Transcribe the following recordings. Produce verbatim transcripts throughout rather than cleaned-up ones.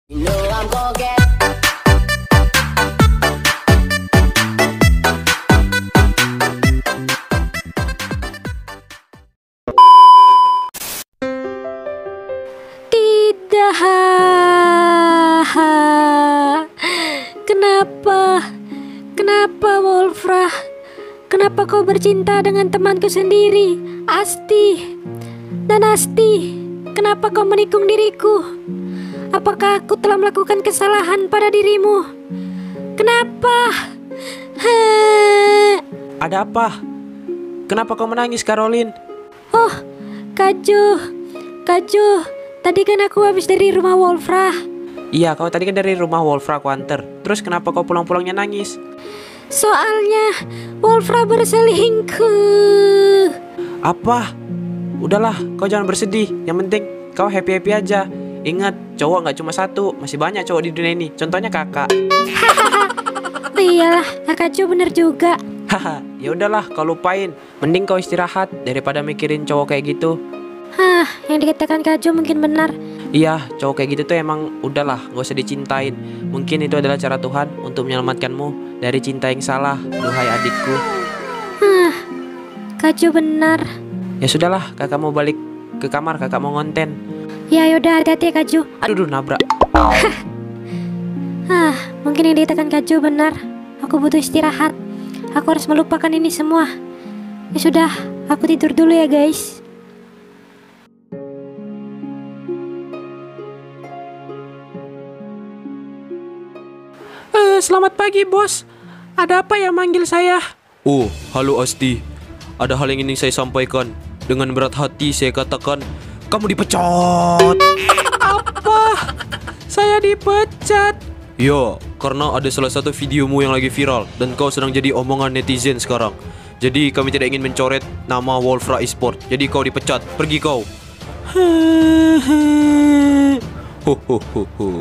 You know I'm gonna get Tidak. Kenapa? Kenapa Wolfrah? Kenapa kau bercinta dengan temanku sendiri, Asti? Dan Asti, kenapa kau menikung diriku? Apakah aku telah melakukan kesalahan pada dirimu? Kenapa? Ha. Ada apa? Kenapa kau menangis, Caroline? Oh, Kaju, Kaju, tadi kan aku habis dari rumah Wolfrah. Iya, kau tadi kan dari rumah Wolfrah aku anter. Terus kenapa kau pulang-pulangnya nangis? Soalnya Wolfrah berselingkuh. Apa? Udahlah, kau jangan bersedih. Yang penting kau happy-happy aja. Ingat, cowok nggak cuma satu, masih banyak cowok di dunia ini. Contohnya kakak. Iyalah, kakak Ju bener juga. Haha, ya udahlah, kau lupain. Mending kau istirahat daripada mikirin cowok kayak gitu. Hah, yang dikatakan Kak Ju mungkin benar. Iya, cowok kayak gitu tuh emang udahlah, gak usah dicintain. Mungkin itu adalah cara Tuhan untuk menyelamatkanmu dari cinta yang salah, duhai adikku. Hah, Kak Ju benar. Ya sudahlah, kakak mau balik ke kamar, kakak mau ngonten. Ya yaudah, hati-hati ya Kak Ju. Aduh, duh, nabrak. Hah, mungkin yang dikatakan Kak Ju benar. Aku butuh istirahat. Aku harus melupakan ini semua. Ya sudah, aku tidur dulu ya guys. Eh, selamat pagi bos. Ada apa ya manggil saya? Oh, halo Asti. Ada hal yang ingin saya sampaikan. Dengan berat hati saya katakan, kamu dipecat. Apa? Saya dipecat? Ya, karena ada salah satu videomu yang lagi viral dan kau sedang jadi omongan netizen sekarang. Jadi kami tidak ingin mencoret nama Wolfrah Esport. Jadi kau dipecat. Pergi kau. Ho ho ho ho.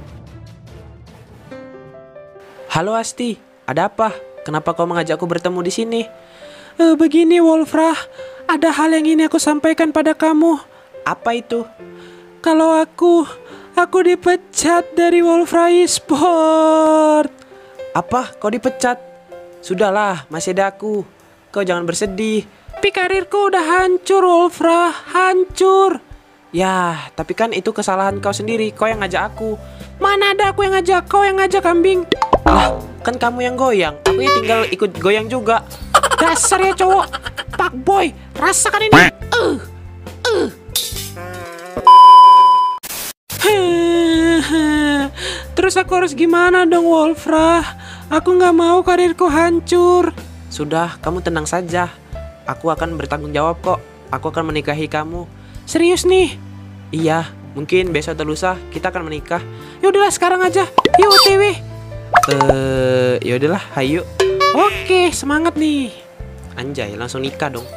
Halo Asti, ada apa? Kenapa kau mengajakku bertemu di sini? E, begini Wolfrah, ada hal yang ingin aku sampaikan pada kamu. Apa itu? Kalau aku, aku dipecat dari Wolfrah Esport. Apa? Kau dipecat? Sudahlah, masih ada aku. Kau jangan bersedih. Tapi karirku udah hancur Wolfrah, hancur. Ya, tapi kan itu kesalahan kau sendiri. Kau yang ngajak aku. Mana ada aku yang ngajak, kau yang ngajak kambing. Lah, kan kamu yang goyang, aku ya tinggal ikut goyang juga. Dasar ya cowok, pak boy, rasakan ini. Uh, uh. Terus aku harus gimana dong Wolfrah? Aku nggak mau karirku hancur. Sudah, kamu tenang saja. Aku akan bertanggung jawab kok. Aku akan menikahi kamu. Serius nih? Iya, mungkin besok atau lusa kita akan menikah. Yaudahlah sekarang aja. Yuk O T W. Eh, ya udahlah, hayu. Oke, semangat nih. Anjay, langsung nikah dong.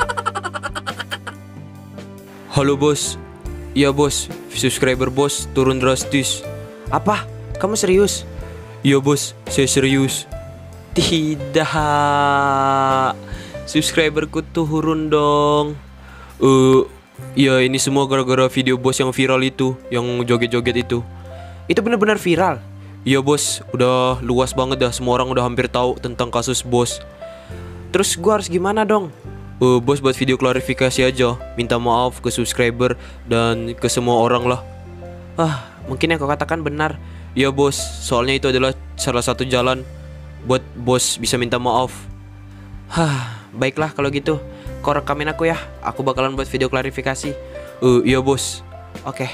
Halo bos. Iya bos, subscriber bos turun drastis. Apa? Kamu serius? Iya bos, saya serius. Tidak. Subscriberku turun dong. Eh, uh, ya ini semua gara-gara video bos yang viral itu, yang joget-joget itu. Itu benar-benar viral. Iya bos, udah luas banget dah. Semua orang udah hampir tahu tentang kasus bos. Terus gua harus gimana dong? Uh, bos buat video klarifikasi aja. Minta maaf ke subscriber dan ke semua orang lah. Ah, mungkin yang kau katakan benar. Iya bos, soalnya itu adalah salah satu jalan buat bos bisa minta maaf. Hah, baiklah kalau gitu. Kau rekamin aku ya. Aku bakalan buat video klarifikasi. Uh, iya bos. Oke.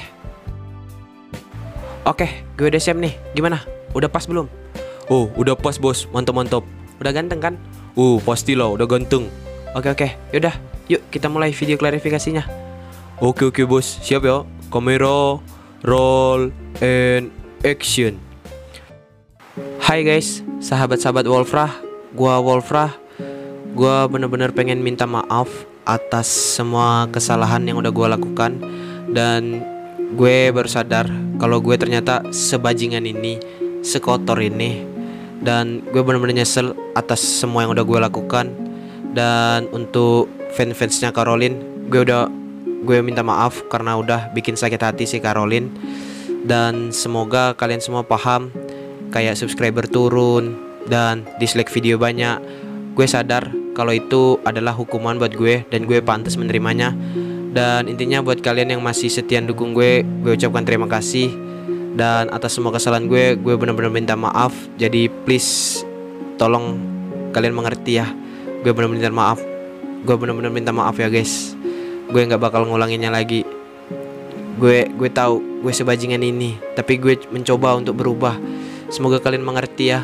Oke, gue udah siap nih. Gimana? Udah pas belum? Oh, udah pas bos. Mantap-mantap. Udah ganteng kan? Oh, pastilah udah ganteng. Oke oke, yaudah. Yuk kita mulai video klarifikasinya. Oke oke bos, siap ya. Kamera, roll, and action. Hai guys, sahabat-sahabat Wolfrah. Gua Wolfrah. Gua bener-bener pengen minta maaf atas semua kesalahan yang udah gua lakukan. Dan gue baru sadar kalau gue ternyata sebajingan ini, sekotor ini. Dan gue benar-benar nyesel atas semua yang udah gue lakukan. Dan untuk fans-fansnya Caroline, gue udah gue minta maaf karena udah bikin sakit hati si Caroline. Dan semoga kalian semua paham, kayak subscriber turun dan dislike video banyak. Gue sadar kalau itu adalah hukuman buat gue dan gue pantas menerimanya. Dan intinya buat kalian yang masih setia dukung gue, gue ucapkan terima kasih. Dan atas semua kesalahan gue, gue benar-benar minta maaf. Jadi please tolong kalian mengerti ya. Gue benar-benar minta maaf. Gue benar-benar minta maaf ya guys. Gue nggak bakal ngulanginnya lagi. Gue gue tahu gue sebajingan ini, tapi gue mencoba untuk berubah. Semoga kalian mengerti ya.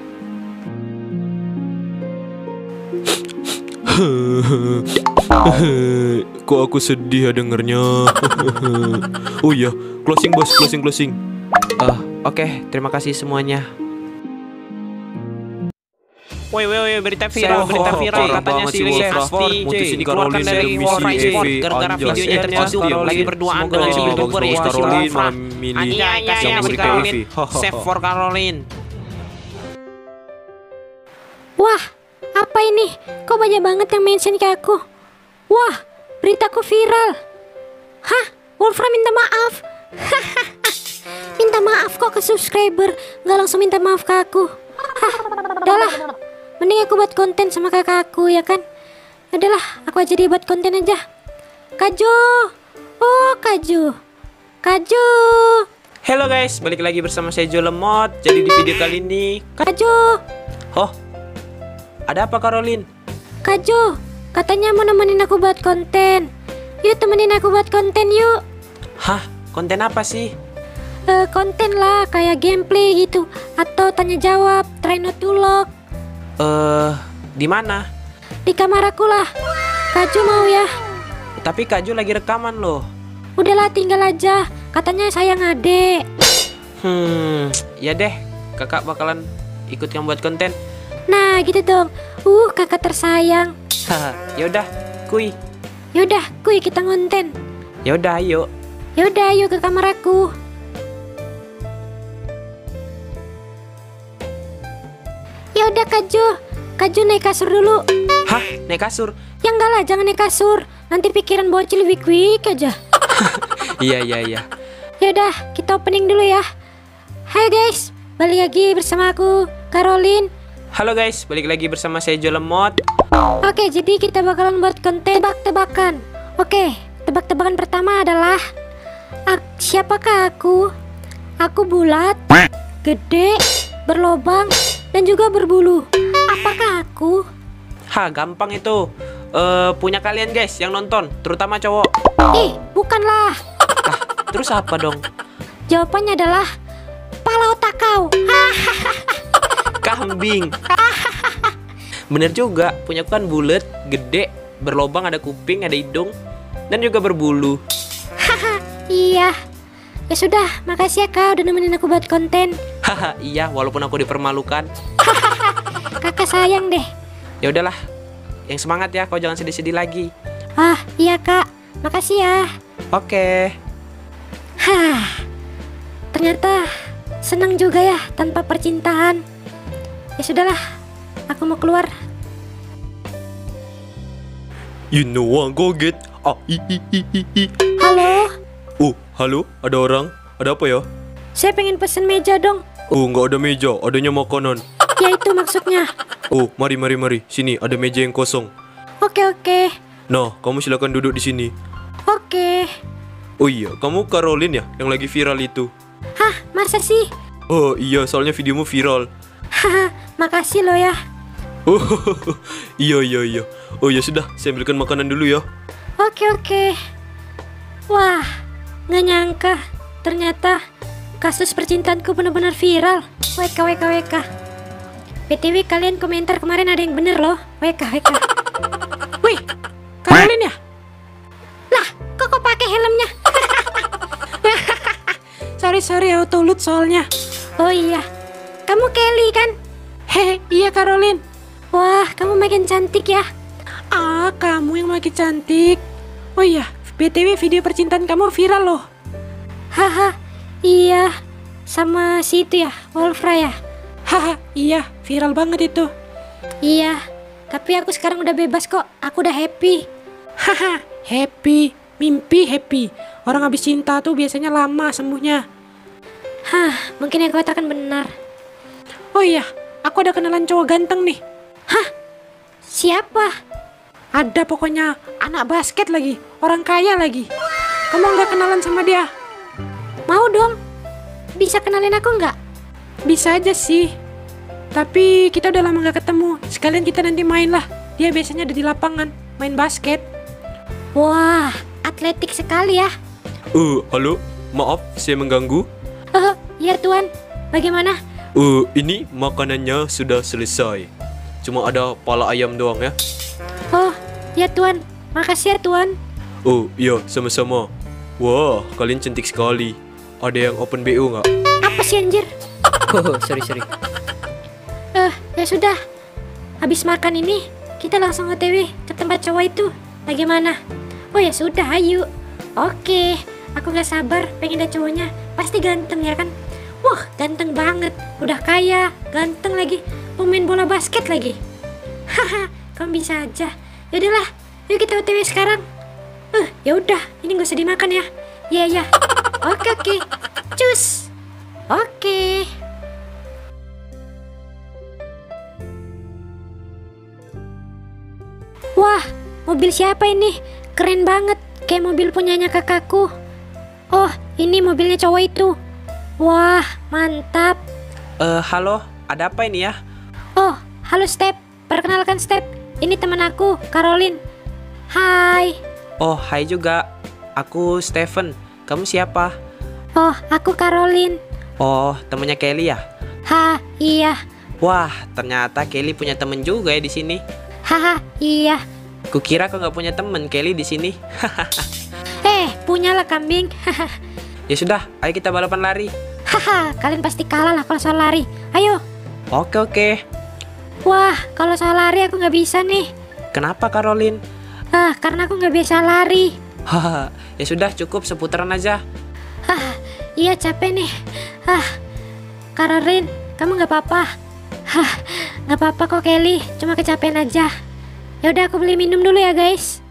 Kok aku sedih ya dengernya. Oh iya, closing bos, closing closing. Oh, oke, okay, terima kasih semuanya. Woi woi woi, berita viral, berita viral katanya si Asti dikeluarkan dari Wolfra Esport gara-gara videonya terconsum lagi berduaan dengan si YouTuber ya si Wolfra. Iya iya iya, si Caroline, save for Caroline. Wah, apa ini? Kok banyak banget yang mention ke aku? Wah, beritaku viral. Hah, Wolfra minta maaf. Minta maaf kok ke subscriber, nggak langsung minta maaf ke aku. Hah, udahlah. Mending aku buat konten sama kakak aku ya kan. Adalah, aku aja dia buat konten aja. Kaju. Oh, Kaju. Kaju. Halo guys, balik lagi bersama saya Jo Lemot. Jadi di video kali ini Kaju. Oh, ada apa Caroline? Kaju, katanya mau nemenin aku buat konten. Yuk temenin aku buat konten yuk. Hah, konten apa sih? Eh, konten lah, kayak gameplay gitu. Atau tanya jawab, try not to lock. Eh, uh, di mana? Di kamar aku lah. Kaju mau ya? Tapi Kaju lagi rekaman loh. Udahlah, tinggal aja. Katanya sayang adek. Hmm, ya deh. Kakak bakalan ikut kamu buat konten. Nah, gitu dong. Uh, kakak tersayang. Haha, yaudah, kuy. Yaudah, kuy kita ngonten. Yaudah, ayo. Yaudah, ayo ke kamar aku. Yaudah Kaju, Kaju naik kasur dulu. Hah, naik kasur? Ya enggak lah, jangan naik kasur. Nanti pikiran bocil weak-weak aja. Iya, iya, iya. Yaudah, kita opening dulu ya. Hai guys, balik lagi bersama aku, Caroline. Halo guys, balik lagi bersama saya Jo Lemot. Oke, jadi kita bakalan buat konten tebak-tebakan. Oke, tebak-tebakan pertama adalah ak- siapakah aku? Aku bulat, gede, berlobang, dan juga berbulu. Apakah aku? Hah, gampang itu. Eh, punya kalian guys yang nonton, terutama cowok. Ih, bukanlah. Ah, terus apa dong? Jawabannya adalah pala otak kau. Kambing. Bener juga, punya aku kan bulat, gede, berlobang, ada kuping, ada hidung, dan juga berbulu. Haha, iya. Ya sudah, makasih ya kau udah nemenin aku buat konten. Haha, iya, walaupun aku dipermalukan. Kakak sayang deh. Ya udahlah, yang semangat ya, kau jangan sedih-sedih lagi. Ah, iya kak, makasih ya. Oke. Hah, ternyata senang juga ya tanpa percintaan. Ya sudahlah, aku mau keluar. You know what, go get. Ah, i, i, i, i, i. Halo, Oh, halo, ada orang? Ada apa ya? saya pengen pesen meja dong. Oh, nggak ada meja, adanya makanan. Ya itu maksudnya. Oh, mari, mari, mari. Sini, ada meja yang kosong. Oke oke, Nah, kamu silakan duduk di sini. oke. Oh iya, kamu Caroline ya, yang lagi viral itu? Hah, masa sih? Oh iya, soalnya videomu viral. Haha, makasih lo ya. Oh, iya, iya, iya. Oh ya sudah, saya ambilkan makanan dulu ya. Oke oke. Wah, nggak nyangka. Ternyata kasus percintaanku benar-benar viral. W K W K W K. B T W kalian komentar kemarin ada yang bener loh. W K W K. Wih, Caroline ya? Lah, kok kok pakai helmnya? Sorry, sorry, auto load soalnya. Oh iya, kamu Kelly kan? Hehe, iya Caroline. Wah, kamu makin cantik ya. Ah, kamu yang makin cantik. Oh iya, B T W video percintaan kamu viral loh. Haha, iya. Sama si itu ya, Wolfra ya. Haha, iya, viral banget itu. Iya, tapi aku sekarang udah bebas kok. Aku udah happy. Haha, happy, mimpi happy. Orang habis cinta tuh biasanya lama sembuhnya. Hah, mungkin yang kau katakan benar. Oh iya, aku ada kenalan cowok ganteng nih. Hah? Siapa? Ada pokoknya anak basket lagi, orang kaya lagi. Kamu nggak kenalan sama dia? Mau dong. Bisa kenalin aku nggak? Bisa aja sih. Tapi kita udah lama nggak ketemu. Sekalian kita nanti main lah. Dia biasanya ada di lapangan, main basket. Wah, atletik sekali ya. Eh, halo, maaf saya mengganggu. Oh, iya tuan. Bagaimana? Eh, ini makanannya sudah selesai. Cuma ada pala ayam doang ya. Oh, ya tuan. Makasih ya tuan. Oh, iya, sama-sama. Wah, kalian cantik sekali. Ada yang open B O nggak? Apa sih anjir? Oh, sorry sorry. Eh, ya sudah. Habis makan ini, kita langsung O T W ke tempat cowok itu. Bagaimana? Oh ya sudah, ayo. Oke, aku gak sabar pengen lihat cowoknya. Pasti ganteng ya kan? Wah, ganteng banget. Udah kaya, ganteng lagi. Pemain bola basket lagi. Haha, kamu bisa aja. Yaudahlah, yuk kita O T W sekarang. Eh, ya udah, ini gak usah dimakan ya. Iya ya. Oke oke. Cus. Oke. Wah, mobil siapa ini? Keren banget, kayak mobil punyanya kakakku. Oh, ini mobilnya cowok itu. Wah, mantap. Eh, halo, ada apa ini ya? Oh, halo Step. Perkenalkan Step. Ini teman aku, Caroline. Hai. Oh, hai juga. Aku Steven. Kamu siapa? Oh, aku Caroline. Oh, temennya Kelly ya? Ha, iya. Wah, ternyata Kelly punya temen juga ya di sini. Haha, iya. Kukira kau nggak punya temen Kelly di sini. Eh, punyalah kambing. Ya sudah, ayo kita balapan lari. Haha, kalian pasti kalah lah kalau soal lari. Ayo. Oke oke. Wah, kalau soal lari aku nggak bisa nih. Kenapa Caroline? Ah, karena aku nggak biasa lari. Haha, ya sudah cukup seputaran aja. Hah, iya capek nih. Hah, Caroline, kamu nggak apa-apa? Hah, nggak apa-apa kok Kelly, cuma kecapean aja. Ya udah aku beli minum dulu ya guys.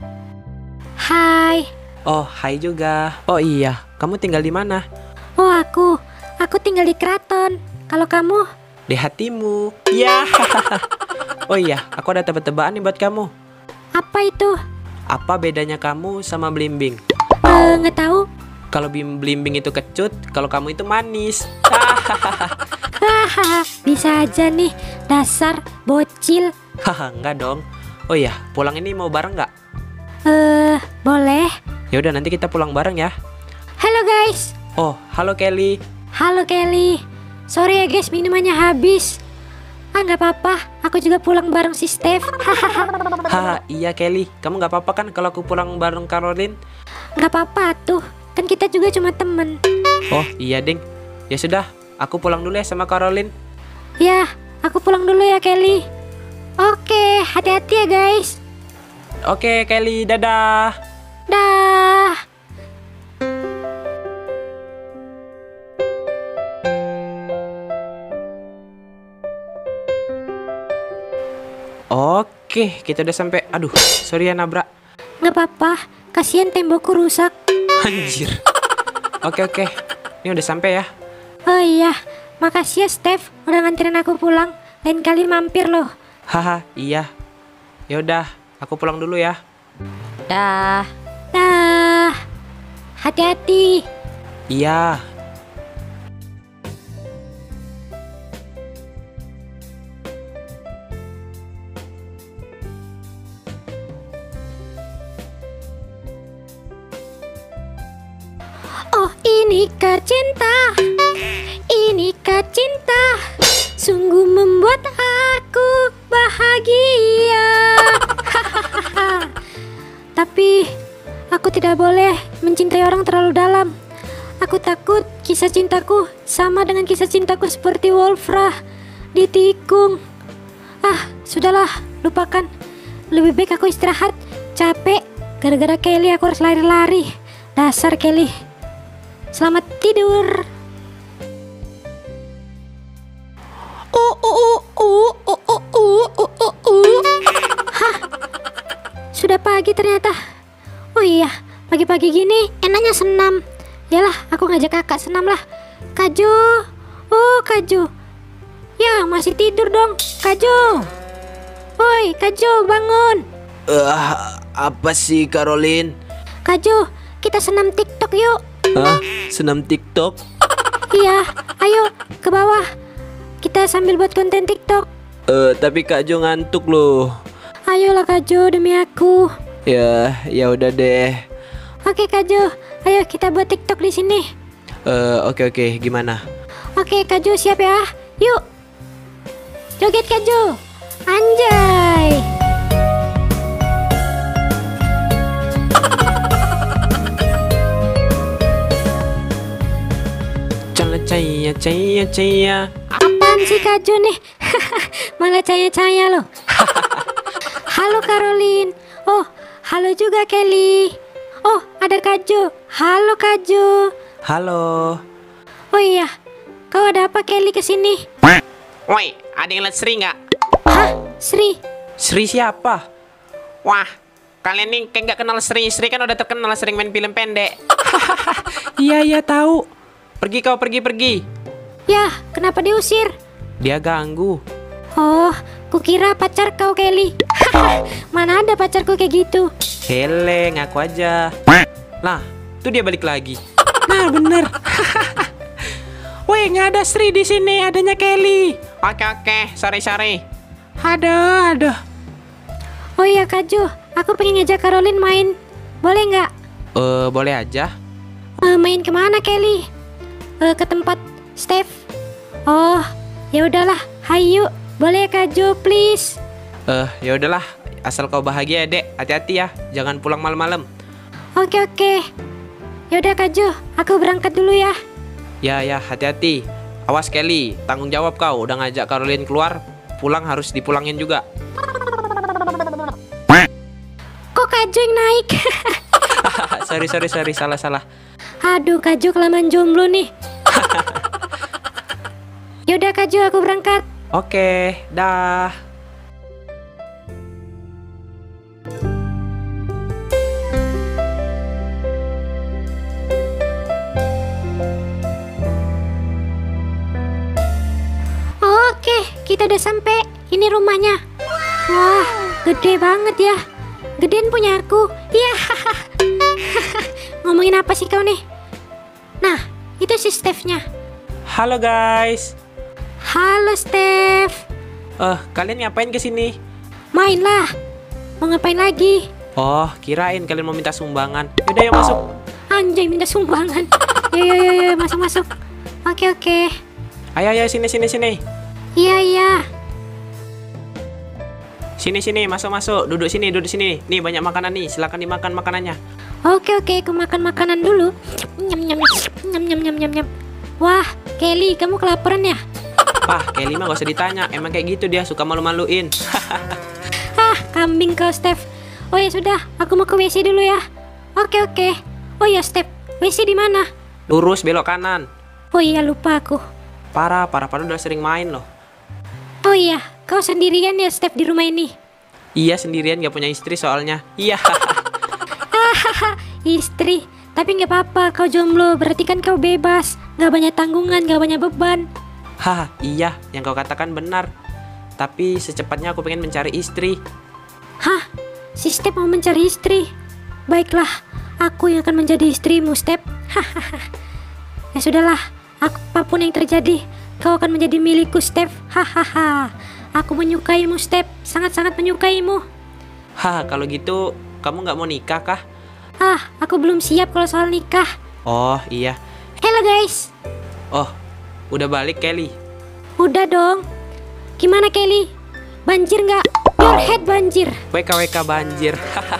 Hai. Oh, hai juga. Oh iya, kamu tinggal di mana? Oh aku, aku tinggal di keraton. Kalau kamu? Di hatimu. Ya. Oh iya, aku ada tebak-tebakan nih buat kamu. Apa itu? Apa bedanya kamu sama Blimbing? Eh, nggak tahu. Kalau Bim Blimbing itu kecut, kalau kamu itu manis. Hahaha, bisa aja nih, dasar bocil. Haha, enggak dong. Oh iya, pulang ini mau bareng nggak? Eh, boleh. Ya udah nanti kita pulang bareng ya. Halo guys. Oh, halo Kelly. Halo Kelly. Sorry ya guys, minumannya habis. Ah, nggak apa-apa. Aku juga pulang bareng si Steph. Haha, iya Kelly. Kamu nggak apa-apa kan kalau aku pulang bareng Caroline? Nggak apa-apa tuh. Kan kita juga cuma temen. Oh iya ding. Ya sudah, aku pulang dulu ya sama Caroline. Ya, aku pulang dulu ya Kelly. Oke, hati-hati ya guys. Oke Kelly, dadah. Dah. Oke, kita udah sampai. Aduh, sorry ya nabrak. Nggak apa-apa, kasihan tembokku rusak. Anjir. Oke oke, ini udah sampai ya. Oh iya, makasih ya Steph udah nganterin aku pulang. Lain kali mampir loh. Haha, iya. Ya udah, aku pulang dulu ya. Dah. Dah. Hati-hati. Iya. Oh, inikah cinta? Inikah cinta? Sungguh membuat aku bahagia. Tapi aku tidak boleh mencintai orang terlalu dalam. Aku takut kisah cintaku sama dengan kisah cintaku seperti Wolfra ditikung. Ah, sudahlah, lupakan. Lebih baik aku istirahat. Capek, gara-gara Kelly aku harus lari-lari. Dasar Kelly. Selamat tidur. Uh, uh, uh, uh, uh, uh, uh, uh, uh. Hah? Sudah pagi ternyata. Oh iya, pagi-pagi gini enaknya senam. Yalah, aku ngajak kakak senam lah. Kaju. Oh, Kaju. Ya, masih tidur dong. Kaju. Woi, Kaju, bangun. Eh, apa sih Caroline? Kaju, kita senam TikTok yuk. Hah? Senam TikTok? Iya, ayo ke bawah. Kita sambil buat konten TikTok. Eh, tapi Kak Jo ngantuk loh. Ayolah Kaju, demi aku. Ya, ya udah deh. Oke Kaju, ayo kita buat TikTok di sini. Eh, oke oke, gimana? Oke Kaju, siap ya? Yuk. Joget Kaju. Anjay. Cala caya caya caya. Apaan sih Kaju nih? Malah caya-caya loh. Halo Caroline. Oh, halo juga Kelly. Oh, ada Kaju. Halo Kaju. Halo. Oh iya, kau ada apa Kelly kesini? Woi, ada yang lihat Sri nggak? Hah, Sri? Sri siapa? Wah, kalian nih kayak nggak kenal Sri. Sri kan udah terkenal sering main film pendek. Iya iya tahu. Pergi kau pergi pergi. Ya, kenapa diusir? Dia ganggu. Oh, kukira pacar kau Kelly. Mana ada pacarku kayak gitu. Hele, ngaku aja. Lah, tuh dia balik lagi. Nah, bener. Woi, nggak ada Sri di sini, adanya Kelly. Oke oke, sorry sorry. Ada, ada. Oh iya Kaju, aku pengen ngajak Caroline main. Boleh nggak? Eh, boleh aja. Eh, main kemana Kelly? Eh, ke tempat Steph. Oh, ya udahlah. Hayu, boleh Kaju please. Eh, ya udahlah. Asal kau bahagia ya, Dek. Hati-hati ya, jangan pulang malam-malam. Oke oke. Ya udah Kaju, aku berangkat dulu ya. Ya, ya, hati-hati. Awas Kelly, tanggung jawab kau udah ngajak Caroline keluar, pulang harus dipulangin juga. Kok Kaju yang naik? sorry, sorry, sorry, salah, salah. Aduh, Kaju kelamaan jomblo nih. Yaudah Kaju, aku berangkat. Oke, dah. Oke, kita udah sampai. Ini rumahnya. Wah, gede banget ya. Gedean punya aku. Iya. Ngomongin apa sih kau nih? Nah, itu si Steph-nya. Halo guys. Halo Steph. Eh, kalian ngapain kesini? Main lah. Mau ngapain lagi? Oh, kirain kalian mau minta sumbangan. Yaudah, yuk masuk. Anjay, minta sumbangan. Yo yo yo yo, masuk masuk. Oke oke. Ayo, ayo, sini, sini, sini. Iya iya. Sini, sini, masuk, masuk. Duduk sini, duduk sini. Nih, banyak makanan nih. Silakan dimakan makanannya. Oke oke, aku makan makanan dulu. Nyam nyam nyam nyam nyam nyam nyam. Wah, Kelly, kamu kelaparan ya? Pah, Kelly mah gak usah ditanya. Emang kayak gitu dia, suka malu-maluin. Ah, kambing kau Steph. Oh ya sudah, aku mau ke W C dulu ya. Oke oke. Oh ya Steph, W C di mana? Lurus, belok kanan. Oh iya, lupa aku. Parah, parah, parah udah sering main loh. Oh iya, kau sendirian ya Steph di rumah ini? Iya, sendirian, gak punya istri soalnya. Iya. Istri, tapi nggak apa-apa, kau jomblo, berarti kan kau bebas, nggak banyak tanggungan, nggak banyak beban. Hah, iya, yang kau katakan benar. Tapi secepatnya aku pengen mencari istri. Hah, si Step mau mencari istri? Baiklah, aku yang akan menjadi istrimu Step. Hahaha. Ya sudahlah, apapun yang terjadi, kau akan menjadi milikku Step. Hahaha. Aku menyukaimu Step, sangat-sangat menyukaimu. Hah, kalau gitu kamu nggak mau nikah kah? Ah, aku belum siap kalau soal nikah. Oh, iya. Halo guys. Oh, udah balik Kelly. Udah dong. Gimana Kelly? Banjir nggak? Your head banjir. W K W K banjir.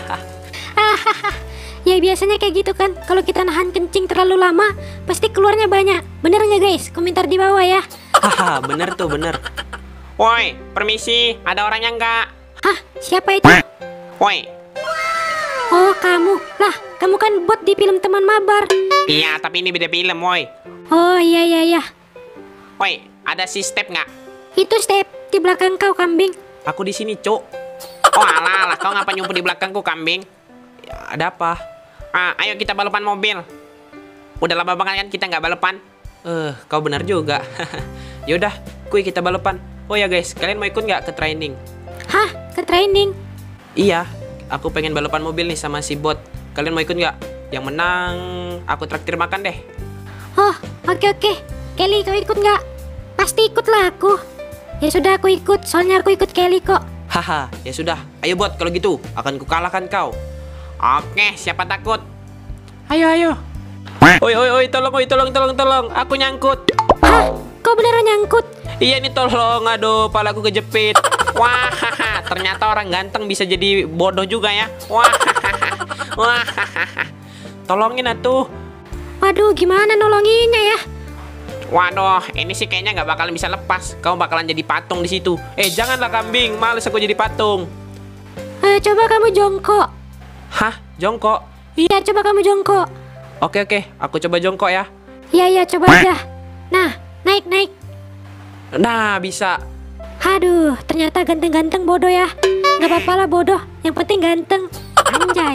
Ya biasanya kayak gitu kan. Kalau kita nahan kencing terlalu lama, pasti keluarnya banyak. Bener nggak guys? Komentar di bawah ya. Haha, bener tuh, bener. Woi, permisi, ada orangnya nggak? Hah? Siapa itu? Woi, Oh kamu. Lah, kamu kan bot di film Teman Mabar. iya tapi ini beda film, woi. Oh iya iya iya. Woi, ada si Step nggak? Itu Step di belakang kau kambing. Aku di sini, Cuk. Oh alah, alah, kau ngapa nyumput di belakangku, kambing? Ya, ada apa? Ah, ayo kita balapan mobil. Udah lama banget kan kita nggak balapan. Eh, kau benar juga. Yaudah, kuy kita balapan. Oh ya guys, kalian mau ikut nggak ke training? Hah? Ke training? Iya, aku pengen balapan mobil nih sama si bot. Kalian mau ikut nggak? Yang menang, aku traktir makan deh. Oh, oke oke. Kelly, kau ikut nggak? Pasti ikutlah aku. Ya sudah, aku ikut. Soalnya aku ikut Kelly kok. Haha, ya sudah. Ayo bot, kalau gitu akan kukalahkan kau. Oke, siapa takut? Ayo, ayo. Oi, oi, oi, tolong, oi, tolong, tolong, tolong. Aku nyangkut. Hah? Kau beneran nyangkut? Iya nih, tolong. Aduh, palaku kejepit. Wah, ternyata orang ganteng bisa jadi bodoh juga ya. Wah, wah. Tolongin atuh. Waduh, gimana nolonginnya ya? Waduh, ini sih kayaknya nggak bakalan bisa lepas. Kau bakalan jadi patung di situ. Eh, janganlah kambing. Males aku jadi patung. Ayo coba kamu jongkok. Hah? Jongkok? Iya, coba kamu jongkok. Oke, oke. Aku coba jongkok ya. Iya, iya, coba aja. Nah, naik, naik. Nah, bisa. Aduh, ternyata ganteng-ganteng bodoh ya. Gak apa-apa lah bodoh, yang penting ganteng. Anjay.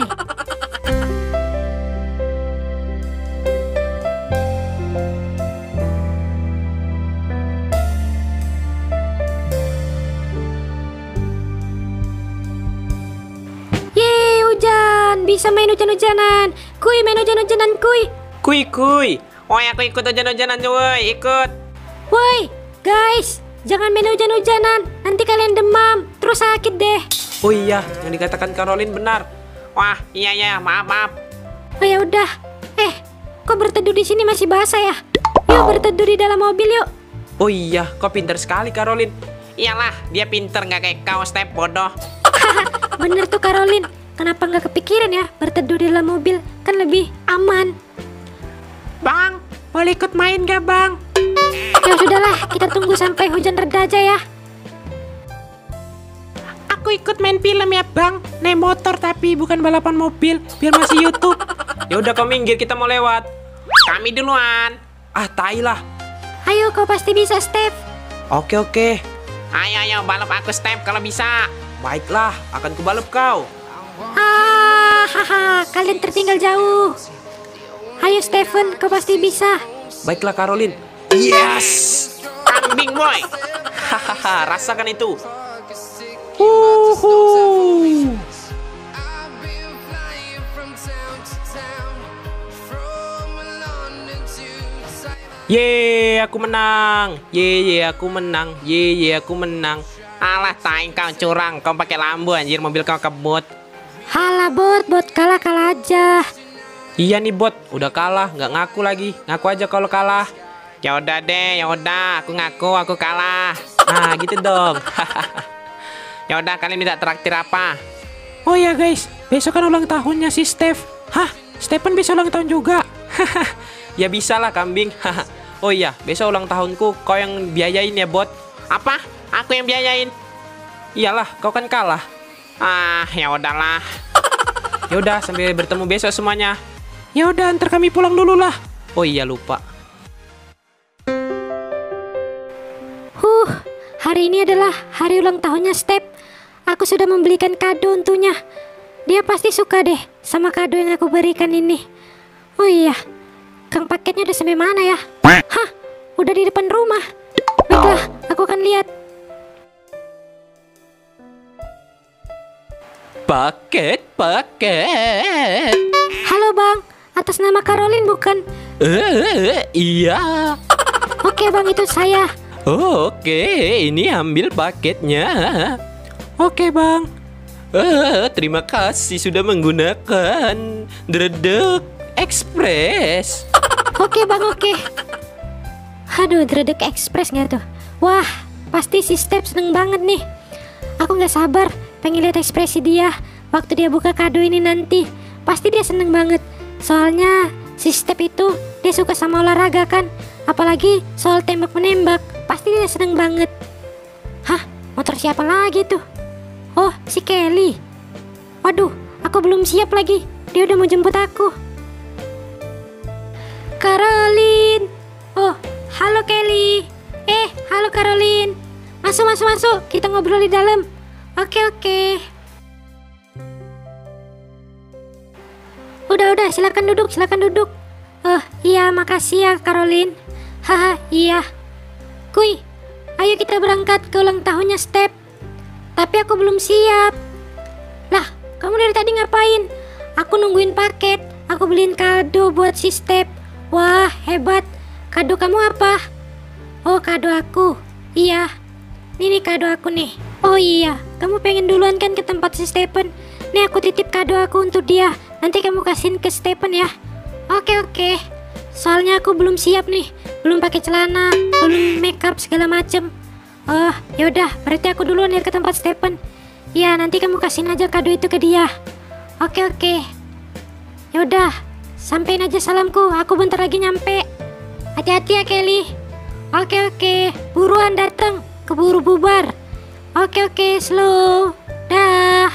Yeay, hujan. Bisa main hujan-hujanan. Kuy, main hujan-hujanan kuy. Kuy, kuy. Woi, aku ikut hujan-hujanan woi, ikut. Woi, guys. Jangan main hujan-hujanan. Nanti kalian demam. Terus sakit deh. Oh iya, yang dikatakan Caroline benar. Wah, iya ya, maaf maaf. Oh ya udah. Eh, kok berteduh di sini masih basah ya? Yuk berteduh di dalam mobil yuk. Oh iya, kau pintar sekali Caroline. Iyalah, dia pinter nggak kayak kau, step bodoh. Bener tuh Caroline. Kenapa nggak kepikiran ya berteduh di dalam mobil? Kan lebih aman. Bang, boleh ikut main gak bang? Ya sudahlah, kita tunggu sampai hujan reda aja ya. Aku ikut main film ya bang. Naik motor tapi bukan balapan mobil, biar masih YouTube. Ya udah kau minggir, kita mau lewat. Kami duluan. Ah, tai lah. Ayo, kau pasti bisa, Steph. Oke, oke. Ayo ayo balap aku step kalau bisa. Baiklah, akan kubalap kau. Ah, haha, kalian tertinggal jauh. Ayo Stephen, kau pasti bisa. Baiklah Caroline. Yes. Kambing boy. Hahaha, rasakan itu. Uhuh. Ye, aku menang. Ye, ye, aku menang. Ye, ye, aku menang. Alah, taing kau curang. Kau pakai lampu anjir, mobil kau kebut. Halah bot, bot kalah kalah aja. Iya nih bot, udah kalah, nggak ngaku lagi. Ngaku aja kalau kalah. Ya udah deh, ya udah, aku ngaku aku kalah. Nah, gitu dong. Ya udah, kalian minta traktir apa? Oh ya guys, besok kan ulang tahunnya si Steph. Hah, Stephen bisa ulang tahun juga? Ya bisa lah kambing. Oh iya, besok ulang tahunku, kau yang biayain ya bot. Apa? Aku yang biayain? Iyalah, kau kan kalah. Ah, ya udahlah. Ya udah, sampai bertemu besok semuanya. Ya udah, antar kami pulang dulu lah. Oh iya, lupa. Huh, hari ini adalah hari ulang tahunnya Steph. Aku sudah membelikan kado untuknya. Dia pasti suka deh sama kado yang aku berikan ini. Oh iya, Kang paketnya udah sampai mana ya? Hah, udah di depan rumah. Baiklah, aku akan lihat. Paket, paket. Halo bang, atas nama Caroline bukan? Eh, iya. Oke bang, itu saya. Oke, ini ambil paketnya. Oke bang. Eh, terima kasih sudah menggunakan Dredeg Express. Oke bang, oke. Aduh, Dredeg Express nggak tuh? Wah, pasti si Steph seneng banget nih. Aku nggak sabar pengen lihat ekspresi dia waktu dia buka kado ini nanti. Pasti dia seneng banget. Soalnya si Steph itu dia suka sama olahraga kan. Apalagi soal tembak menembak. Pasti dia seneng banget. Hah, motor siapa lagi tuh? Oh, si Kelly. Waduh, aku belum siap lagi. Dia udah mau jemput aku. Caroline. Oh, halo Kelly. Eh, halo Caroline. Masuk, masuk, masuk. Kita ngobrol di dalam. Oke, oke. Udah, udah. Silakan duduk, silakan duduk. Oh, iya, makasih ya Caroline. Haha, iya. Kui, ayo kita berangkat ke ulang tahunnya Step. Tapi aku belum siap. Lah, kamu dari tadi ngapain? Aku nungguin paket. Aku beliin kado buat si Step. Wah, hebat. Kado kamu apa? Oh, kado aku. Iya. Ini nih kado aku nih. Oh iya, kamu pengen duluan kan ke tempat si Stephen? Nih aku titip kado aku untuk dia. Nanti kamu kasihin ke Stephen ya. Oke oke. Soalnya aku belum siap nih. Belum pakai celana, belum make up segala macem. Oh, yaudah, berarti aku duluan ya ke tempat Stephen. Ya, nanti kamu kasihin aja kado itu ke dia. Oke oke. Yaudah, sampein aja salamku. Aku bentar lagi nyampe. Hati-hati ya Kelly. Oke oke, buruan datang. Keburu bubar. Oke oke, slow. Dah.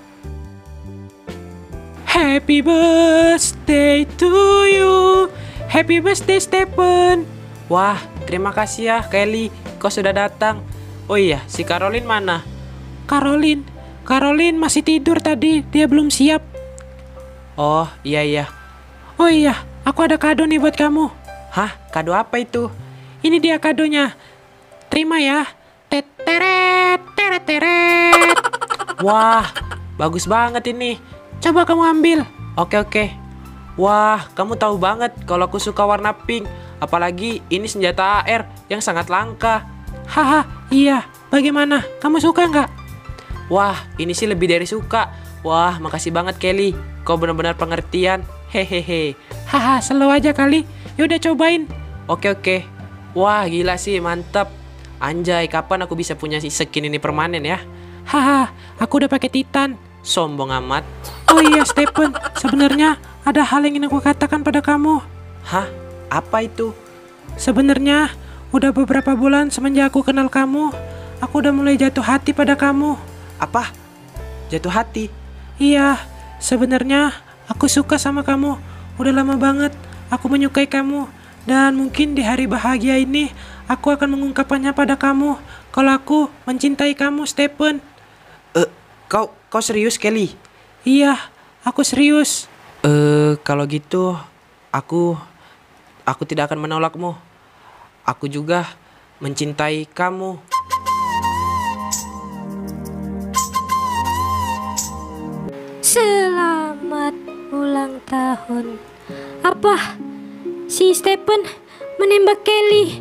Happy birthday to you. Happy birthday Stephen. Wah, terima kasih ya Kelly, kau sudah datang. Oh iya, si Caroline mana? Caroline, Caroline masih tidur tadi, dia belum siap. Oh iya iya. Oh iya, aku ada kado nih buat kamu. Hah, kado apa itu? Ini dia kadonya. Terima ya. Teteret, teret, teret. Wah, bagus banget ini. Coba kamu ambil. Oke oke. Wah, kamu tahu banget kalau aku suka warna pink. Apalagi ini senjata A R yang sangat langka. Haha, iya. Bagaimana? Kamu suka nggak? Wah, ini sih lebih dari suka. Wah, makasih banget Kelly. Kau benar-benar pengertian. Hehehe. Haha, slow aja kali. Yaudah cobain. Oke oke. Wah, gila sih, mantap. Anjay, kapan aku bisa punya si skin ini permanen ya? Haha, aku udah pakai Titan. Sombong amat. Oh iya Stephen, sebenarnya ada hal yang ingin aku katakan pada kamu. Hah? Apa itu? Sebenarnya udah beberapa bulan semenjak aku kenal kamu, aku udah mulai jatuh hati pada kamu. Apa? Jatuh hati? Iya, sebenarnya aku suka sama kamu. Udah lama banget aku menyukai kamu. Dan mungkin di hari bahagia ini aku akan mengungkapkannya pada kamu kalau aku mencintai kamu, Stephen. Eh, uh, kau kau serius, Kelly? Iya, aku serius. Eh, uh, kalau gitu aku aku tidak akan menolakmu. Aku juga mencintai kamu. Selamat ulang tahun. Apa? Si Stephen menembak Kelly?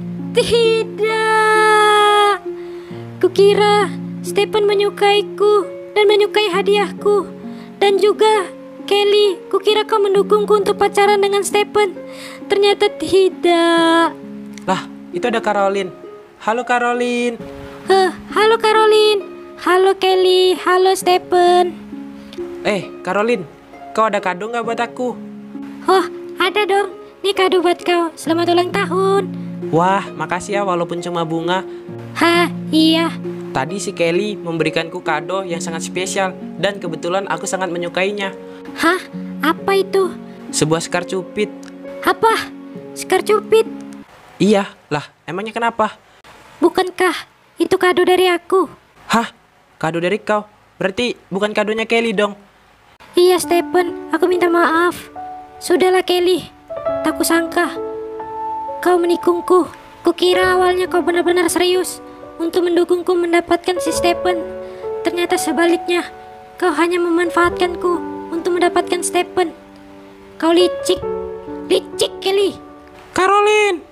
Tidak. Kukira Stephen menyukaiku dan menyukai hadiahku. Dan juga Kelly, kukira kau mendukungku untuk pacaran dengan Stephen. Ternyata tidak. Lah, itu ada Caroline. Halo Caroline. Huh, halo Caroline. Halo Kelly. Halo Stephen. Eh, Caroline, kau ada kado nggak buat aku? Oh, ada dong. Ini kado buat kau. Selamat ulang tahun. Wah, makasih ya walaupun cuma bunga. Hah, iya. Tadi si Kelly memberikanku kado yang sangat spesial dan kebetulan aku sangat menyukainya. Hah? Apa itu? Sebuah sekar cupid. Apa? Sekar cupid? Iya, lah emangnya kenapa? Bukankah itu kado dari aku? Hah? Kado dari kau? Berarti bukan kadonya Kelly dong? Iya Stephen, aku minta maaf. Sudahlah Kelly, tak kusangka kau menikungku. Kukira awalnya kau benar-benar serius untuk mendukungku mendapatkan si Stephen. Ternyata sebaliknya, kau hanya memanfaatkanku untuk mendapatkan Stephen. Kau licik, licik Kelly. Caroline!